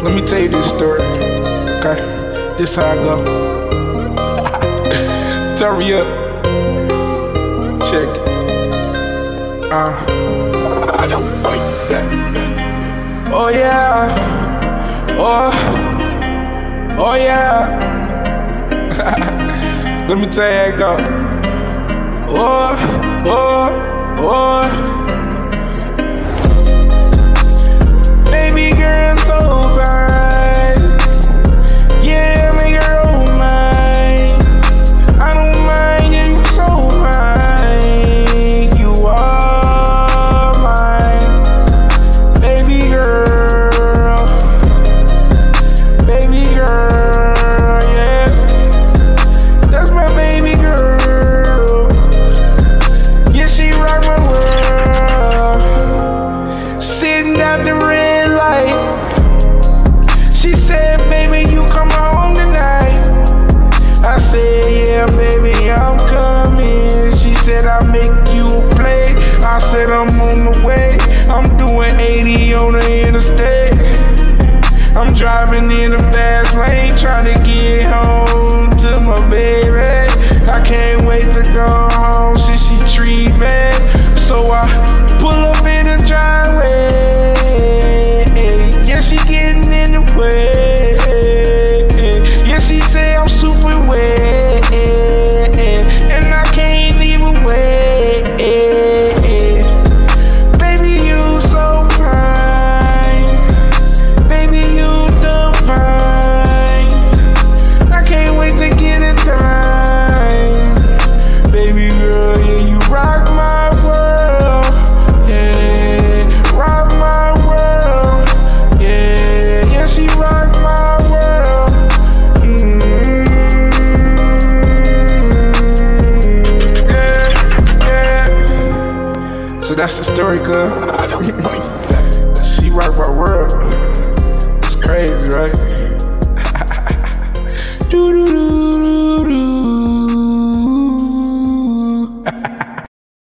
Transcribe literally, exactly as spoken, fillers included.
Let me tell you this story, okay? This how I go. Turn me up. Check it. Uh. Oh yeah. Oh. Oh yeah. Let me tell you how it go. Oh. Oh. Oh. Baby girl, so fine. Yeah, make her own mine. I don't mind, yeah, you so mine. You are mine. Baby girl. Baby girl, yeah. That's my baby girl. Yeah, she rock my world. Sitting at the red light. She said, baby, you come home tonight. I said, yeah, baby, I'm coming. She said, I'll make you a play. I said, I'm on the way. I'm doing eighty on the interstate. I'm driving in a fast lane, trying to get home to my baby. I can't wait to go home since she treat me. So I pull up in the driveway. Yeah, she getting in the way. Yeah, she say I'm super wet, and I can't even wait. Baby, you so fine. Baby, you divine. I can't wait to get it done. Baby girl, yeah, you rock my world. Yeah, rock my world. Yeah, yeah, she rock my world. Mm-hmm. Yeah, yeah. So that's the story, girl. She rock my world. It's crazy, right?